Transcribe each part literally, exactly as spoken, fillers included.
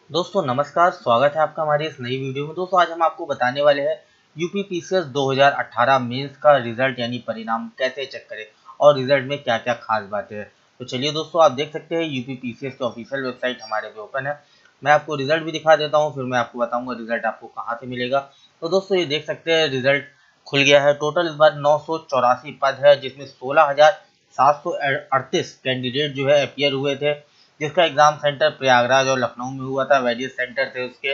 दोस्तों नमस्कार, स्वागत है आपका हमारी इस नई वीडियो में। दोस्तों आज हम आपको बताने वाले हैं यूपी पीसीएस दो हज़ार अठारह मेंस का रिजल्ट यानी परिणाम कैसे चेक करें और रिजल्ट में क्या क्या खास बातें हैं। तो चलिए दोस्तों, आप देख सकते हैं यूपी पीसीएस की ऑफिशियल वेबसाइट हमारे पे ओपन है। मैं आपको रिजल्ट भी दिखा देता हूँ, फिर मैं आपको बताऊँगा रिजल्ट आपको कहाँ से मिलेगा। तो दोस्तों ये देख सकते हैं रिजल्ट खुल गया है। टोटल इस बार नौ सौ चौरासी पद है, जिसमें सोलह हजार सात सौ अड़तीस कैंडिडेट जो है अपियर हुए थे, जिसका एग्जाम सेंटर प्रयागराज और लखनऊ में हुआ था। वेरियस सेंटर थे उसके।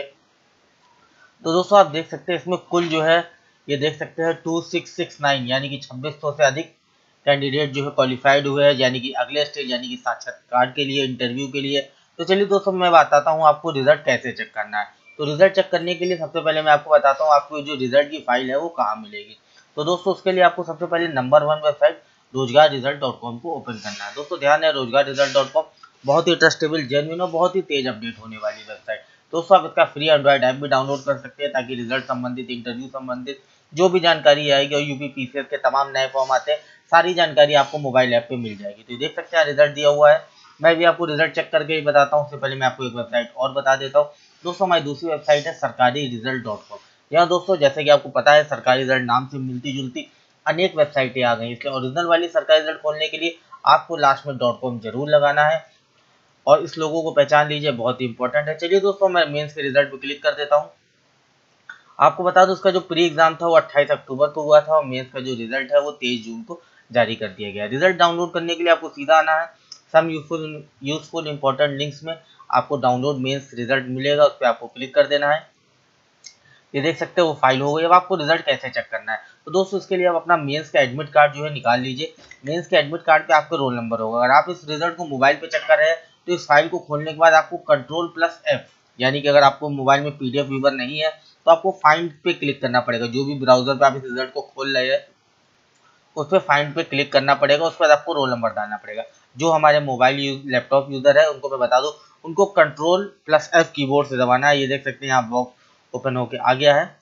तो दोस्तों आप देख सकते हैं इसमें कुल जो है ये देख सकते हैं टू सिक्स सिक्स नाइन यानी कि छब्बीस सौ से अधिक कैंडिडेट जो है क्वालिफाइड हुए हैं, यानी कि अगले स्टेज यानी कि साक्षात्कार के लिए, इंटरव्यू के लिए। तो चलिए दोस्तों मैं बताता हूँ आपको रिजल्ट कैसे चेक करना है। तो रिजल्ट चेक करने के लिए सबसे पहले मैं आपको बताता हूँ आपको जो रिजल्ट की फाइल है वो कहाँ मिलेगी। तो दोस्तों उसके लिए आपको सबसे पहले number one website Rojgar result dot com को ओपन करना है। दोस्तों ध्यान है, रोजगार रिजल्ट डॉट कॉम बहुत ही ट्रस्टेबल, जेन्युइन और बहुत ही तेज अपडेट होने वाली वेबसाइट। दोस्तों आप इसका फ्री एंड्रॉइड ऐप भी डाउनलोड कर सकते हैं, ताकि रिजल्ट संबंधित, इंटरव्यू संबंधित जो भी जानकारी आएगी और यूपी पीसीएस के तमाम नए फॉर्म आते हैं, सारी जानकारी आपको मोबाइल ऐप पे मिल जाएगी। तो ये देख सकते हैं रिजल्ट दिया हुआ है। मैं भी आपको रिजल्ट चेक करके ही बताता हूँ। उससे पहले मैं आपको एक वेबसाइट और बता देता हूँ। दोस्तों हमारी दूसरी वेबसाइट है सरकारी रिजल्ट डॉट कॉम। यहाँ दोस्तों जैसे कि आपको पता है सरकारी रिजल्ट नाम से मिलती जुलती अनेक वेबसाइटें आ गई, इसलिए ओरिजिनल वाली सरकारी रिजल्ट खोलने के लिए आपको लास्ट में डॉट कॉम जरूर लगाना है और इस लोगों को पहचान लीजिए, बहुत ही इंपॉर्टेंट है। चलिए दोस्तों मैं मेंस के रिजल्ट पर क्लिक कर देता हूँ। आपको बता दूं उसका जो प्री एग्जाम था वो अट्ठाईस अक्टूबर को हुआ था और मेंस का जो रिजल्ट है वो तेईस जून को जारी कर दिया गया। रिजल्ट डाउनलोड करने के लिए आपको सीधा आना है some useful useful important links में आपको डाउनलोड मेंस रिजल्ट मिलेगा, उस पर आपको क्लिक कर देना है। ये देख सकते हो वो फाइल हो गई। अब आपको रिजल्ट कैसे चेक करना है, तो दोस्तों इसके लिए आप अपना मेंस का एडमिट कार्ड जो है निकाल लीजिए। मेंस के एडमिट कार्ड पे आपका रोल नंबर होगा। अगर आप इस रिजल्ट को मोबाइल पे चेक कर रहे हैं तो इस फाइल को खोलने के बाद आपको कंट्रोल प्लस एफ, यानी कि अगर आपको मोबाइल में पीडीएफ व्यूवर नहीं है तो आपको फाइंड पे क्लिक करना पड़ेगा। जो भी ब्राउजर पे आप इस रिजल्ट को खोल रहे हैं उस पर फाइंड पे क्लिक करना पड़ेगा। उसके बाद आपको रोल नंबर डालना पड़ेगा। जो हमारे मोबाइल यूज लैपटॉप यूजर है उनको मैं बता दूं, उनको कंट्रोल प्लस एफ कीबोर्ड से दबाना है। ये देख सकते हैं यहाँ बॉक्स ओपन होके आ गया है।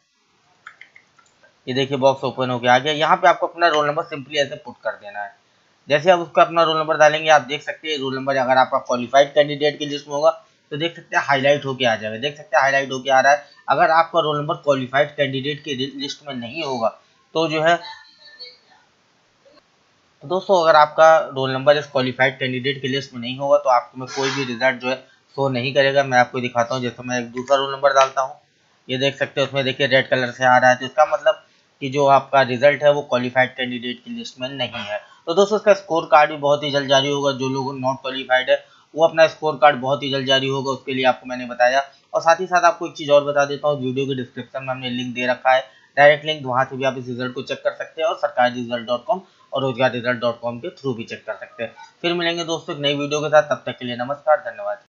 ये देखिए बॉक्स ओपन होके आ गया। यहाँ पे आपको अपना रोल नंबर सिंपली ऐसे पुट कर देना है। जैसे आप उसका अपना रोल नंबर डालेंगे आप देख सकते हैं रोल नंबर अगर आपका क्वालिफाइड कैंडिडेट की लिस्ट में होगा तो देख सकते हैं हाईलाइट होके आ जाएगा। देख सकते हैं हाईलाइट होके आ रहा है। अगर आपका रोल नंबर क्वालिफाइड कैंडिडेट की लिस्ट में नहीं होगा तो जो है, तो दोस्तों अगर आपका रोल नंबर इस क्वालिफाइड कैंडिडेट की लिस्ट में नहीं होगा तो आपको में कोई भी रिजल्ट जो है शो नहीं करेगा। मैं आपको दिखाता हूँ। जैसे मैं एक दूसरा रोल नंबर डालता हूँ, ये देख सकते हैं उसमें देखिए रेड कलर से आ रहा है, तो इसका मतलब कि जो आपका रिजल्ट है वो क्वालिफाइड कैंडिडेट की लिस्ट में नहीं है। तो दोस्तों इसका स्कोर कार्ड भी बहुत ही जल्द जारी होगा। जो लोग नॉट क्वालिफाइड है वो अपना स्कोर कार्ड बहुत ही जल्द जारी होगा, उसके लिए आपको मैंने बताया। और साथ ही साथ आपको एक चीज़ और बता देता हूँ, वीडियो के डिस्क्रिप्शन में हमने लिंक दे रखा है, डायरेक्ट लिंक, वहाँ से भी आप इस रिजल्ट को चेक कर सकते हैं और सरकारी रिजल्ट डॉट कॉम और रोजगार रिजल्ट डॉट कॉम के थ्रू भी चेक कर सकते हैं। फिर मिलेंगे दोस्तों एक नई वीडियो के साथ, तब तक के लिए नमस्कार, धन्यवाद।